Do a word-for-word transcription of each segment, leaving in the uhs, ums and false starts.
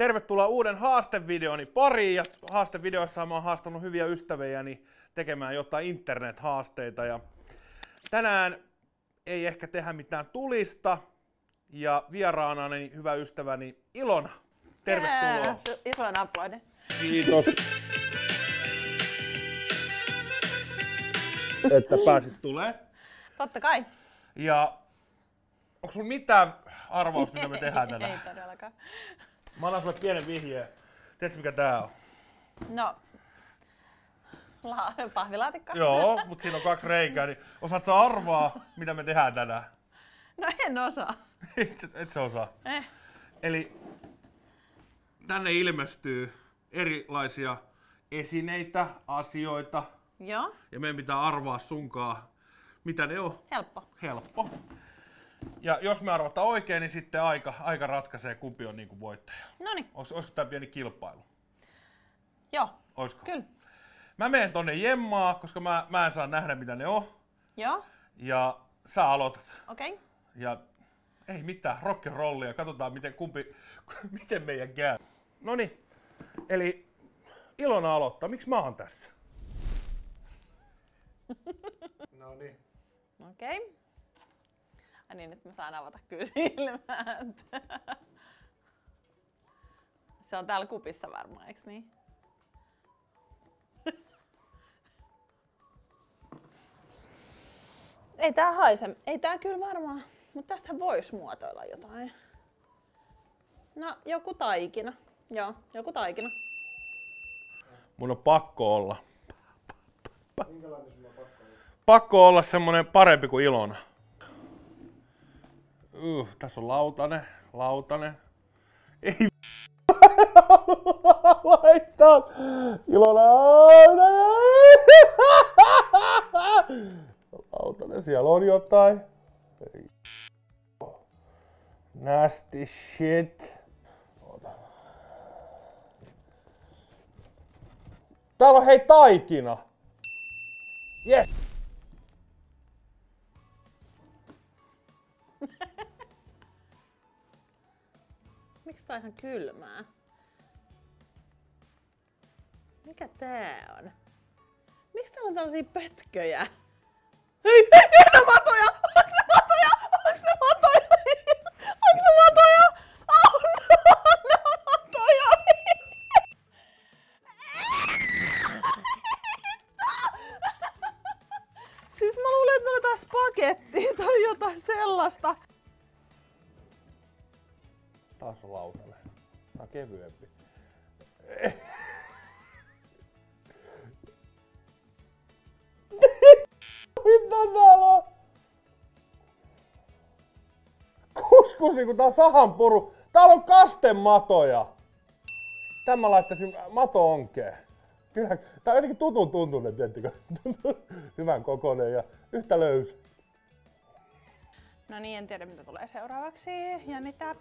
Tervetuloa uuden haastevideoni pariin. Ja haastevideoissa mä oon haastanut hyviä ystäviäni tekemään jotain internet-haasteita. Ja tänään ei ehkä tehdä mitään tulista. Ja vieraanani hyvä ystäväni Ilona. Tervetuloa. Yeah, isoin aplodi. Kiitos. Että pääsit tulee. Totta kai. Ja onko sulla mitään arvaus, mitä me tehdään tänään? Ei todellakaan. Mä annan sulle pienen vihjeen. Tiedätkö mikä tää on? No, la- pahvilaatikko. Joo, mutta siinä on kaksi reikää, niin osaat sä arvaa, mitä me tehdään tänään? No en osaa. Et, et sä osaa. Eh. Eli tänne ilmestyy erilaisia esineitä, asioita, Joo, ja meidän pitää arvaa sunkaan, mitä ne on. helppo. Helppo. Ja jos me arvataan oikein, niin sitten aika, aika ratkaisee, kumpi on niin kuin voittaja. Noniin, Olis, olisiko tää pieni kilpailu? joo, Olisiko? kyllä. Mä menen tonne jemmaa, koska mä, mä en saa nähdä, mitä ne on. Joo, Ja sä aloitat. okei. Okay. Ja ei mitään, rock'n'rollia. Katsotaan, miten, kumpi, miten meidän käy. Noniin, eli Ilona aloittaa. Miksi mä oon tässä? Noniin. Okei. Okay. Ai niin, nyt mä saan avata kyllä silmät. Se on täällä kupissa varmaan, eiks niin? Ei tää haise, ei tää kyllä varmaan, mutta tästähän vois muotoilla jotain. No, joku taikina. Joo, joku taikina. Mun on pakko olla. Pakko olla semmonen parempi kuin Ilona. Uh, tässä on lautanen, lautanen. Ei laittaa. Ilona. Lautanen, siellä on jotain. Ei. Nasty shit. Ota. Täällä on hei taikina. Yes. Miksi tää on ihan kylmää? Mikä tää on? Miksi täällä on tällaisia pötköjä? Hei, hei, hei, ne matoja! Onks ne matoja? Onks ne matoja? Onks ne matoja? Oh no, ne on matoja! Siis mä luulen, että ne on jotain spagettia tai jotain sellaista. Taas on lautanen. Tää on kevyempi. Mitä täällä on? Kuskusi, kun tää on sahanpuru. Täällä on kastematoja. Tän mä laittaisin mato-onkeen. Kyllä, tää on jotenkin tutun tuntunen, tiettikö? Hyvän kokoinen ja yhtä löysä. No niin, en tiedä mitä tulee seuraavaksi. Jännitää.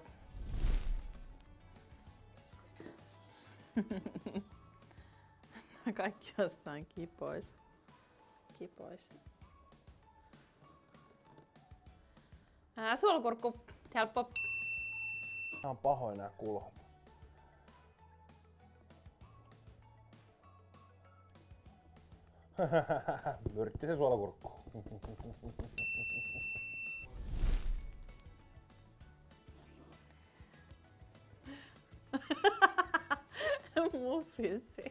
Kaikki jossain kipois. Kipois. Ää, suolakurkku. Helppo. Nää on pahoin nää kulhot. Myrtti se suolakurkku. Muffinsi.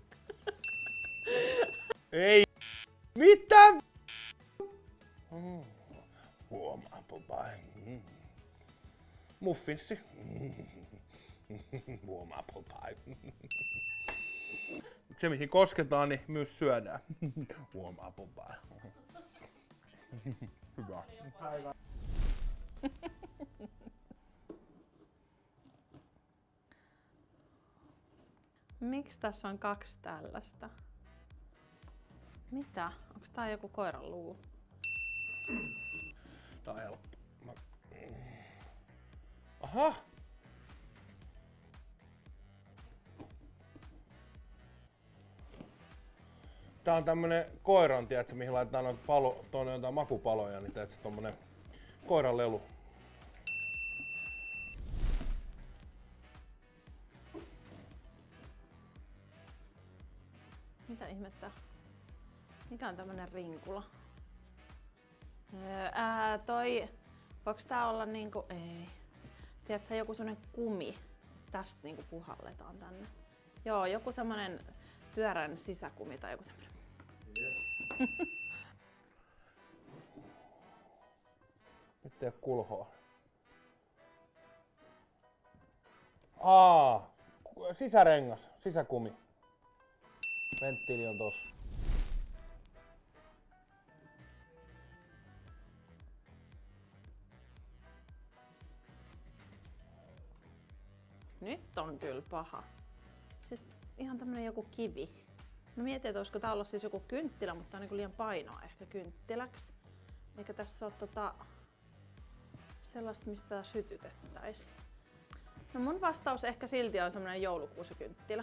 Ei. Mitä? Mm. Huomaanpa vain. Mm. Muffinssi. Huomaanpa vain. Se mihin kosketaan, niin myös syödään. Huomaanpa vain. Hyvä. Miksi tässä on kaksi tällaista? Mitä? Onks tää joku koiran luu? Tää on helppo. Mä... Aha! Tää on tämmönen koiran, tiedätkö, mihin laitetaan noita palo, tuonne jotain makupaloja, niin tiedätkö, tommonen koiran lelu. Mitä ihmettä? Mikä on tämmönen rinkula? Öö, ää, toi... Voiko tää olla niinku... Ei. Tiedätkö, joku semmonen kumi. Tästä niinku puhalletaan tänne. Joo, joku semmonen pyörän sisäkumi tai joku semmonen. Yes. Nyt ei oo kulhoa. Aa, sisärengas, sisäkumi. Venttiili on tossa. Nyt on kyllä paha. Siis ihan tämmönen joku kivi. Mä mietin, että olisiko tää olla siis joku kynttilä, mutta tää on niinku liian painoa ehkä kynttiläksi. Eikä tässä oo tota sellaista, mistä tää sytytettäis. No mun vastaus ehkä silti on semmonen joulukuusikynttilä.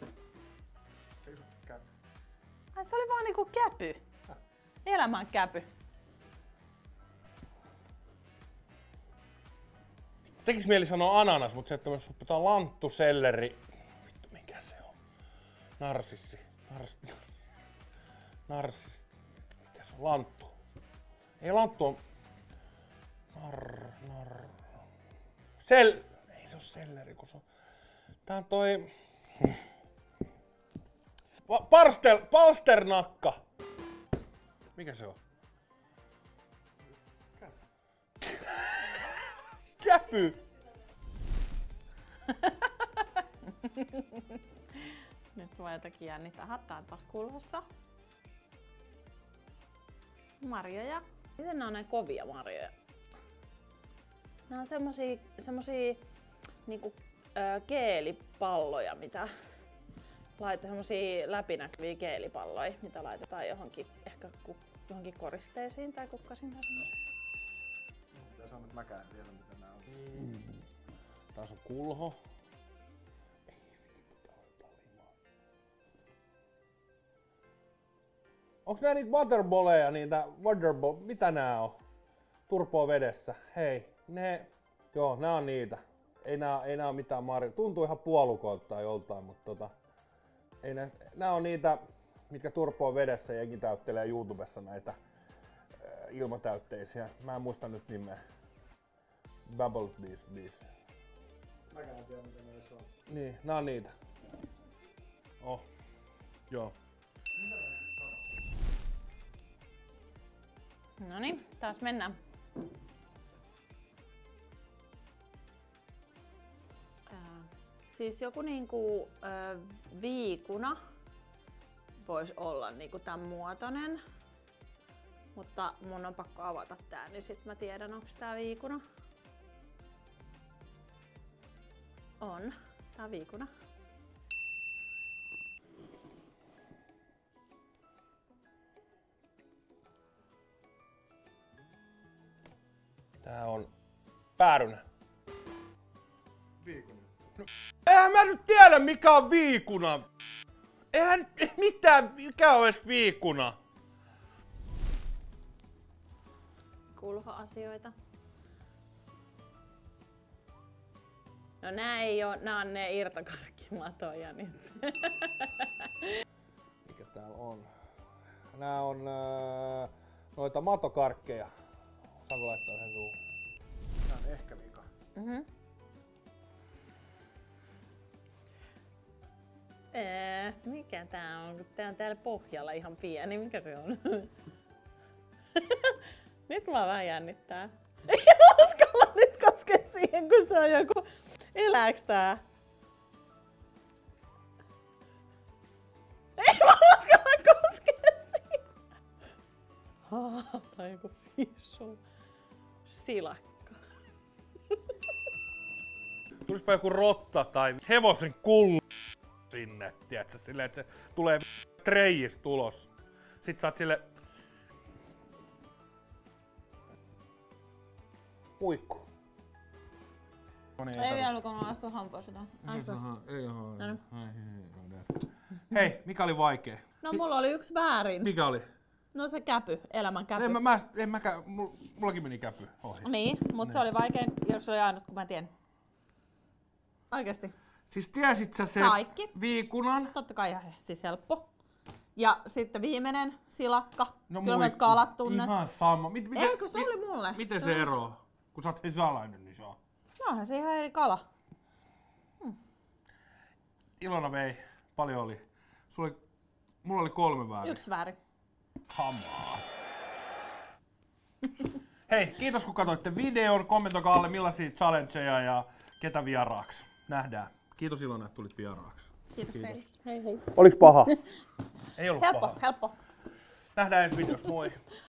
Ai se oli vaan niinku käpy. Elämän käpy. Tekis mieli sanoa ananas, mutta se, että me suppitaan lanttu, selleri. Vittu, mikä se on? Narsissi. Nars... Narsissi. Mikä se on? Lanttu. Ei lanttu on... Nar... Nar... Sel... Ei se oo selleri, kun se on... Tää on toi... Parstel... Palsternakka. Mikä se on? Käpy! Nyt voi jotakin jännittää. Hattaa on taas kulhossa. Marjoja. Miten nää on näin kovia marjoja? Nää on semmosia, semmosia niinku ö, keelipalloja, mitä laitetaan, semmosia läpinäkyviä keelipalloja, mitä laitetaan johonkin, ehkä ku, johonkin koristeisiin tai kukkasiin tai semmoiseen. Tässä on nyt mäkään tiedä mitä nää on. Mm. Taas on kulho. Ei vittu, tää on paljon. Onks nää niitä waterballeja, niitä waterball, mitä nää on? Turpoa vedessä. Hei, ne... Joo, nää on niitä. Ei nää, ei nää oo mitään marjoja. Tuntuu ihan puolukolta tai joltain, mutta tota... Ei nää, nää on niitä, mitkä turpoa vedessä ja jengi täyttelee YouTubessa näitä ilmatäytteisiä. Mä en muista nyt nimeä. Bubble Bees Bees. Mäkään en tiedä mitä näissä on. Niin, nää on niitä. Oh. Joo. Noniin, taas mennään. Ää, siis joku niinku ää, viikuna voisi olla niinku tämän muotoinen. Mutta mun on pakko avata tää, niin sit mä tiedän, onko tää viikuna. On. Tää on viikuna. Tää on päärynä. Viikuna. No, eihän mä nyt tiedä mikä on viikuna. Eihän mitään, mikä on edes viikuna. Kulhoasioita. No nää ei oo, nää on ne irtokarkkimatoja nyt. Mikä täällä on? Nää on äh, noita matokarkkeja. Saanko laittaa yhden suuhun? Tää on ehkä vika. Mhm. Ee, mikä tää on? Tää on täällä pohjalla ihan pieni. Mikä se on? Nyt mä vähän jännittää. Ei mä uskalla nyt koskea siihen, kun se on joku... Elääks tää? Ei mä uskalla koskea siihen! Haa, tää on joku fissu. Silakka. Tulispa joku rotta tai hevosen kullu sinne, tiedätkö, silleen, että se tulee treijistä tulos. Sit sä oot sille... Muikku. Ei vielä, kun mä äsken hampaa sitä. Ei oo. No niin. Hei, mikä oli vaikea? No mulla oli yksi väärin. Mikä oli? No se käpy, elämän käpy. En mä, mä, en mäkään, mullakin meni käpy ohi. Niin, mutta se oli vaikein, jos se oli ainut, kun mä tien. Oikeesti. Siis tiesit sä sen Kaikki. viikunan? Totta kai ihan siis helppo. Ja sitten viimeinen silakka. No Kylmät muikku. kalat tunnet. Ihan sama. Mit, miten, Eikö se mit- oli mulle? Miten Se se oli- eroaa? Kun sä oot hesalainen, niin se on. No onhan se ihan eri kala. Ilona vei. Paljon oli. Sulla oli, mulla oli kolme väärin. Yksi väärin. Hamaa. Hei, kiitos kun katsoitte videon. Kommentoikaa alle millaisia challengeja ja ketä vieraaksi. Nähdään. Kiitos Ilona, että tulit vieraaksi. Kiitos, Kiitos. teille. Hei hei. Oliks paha? Ei ollut Helppo, paha. helppo. Nähdään ensi videossa. Moi.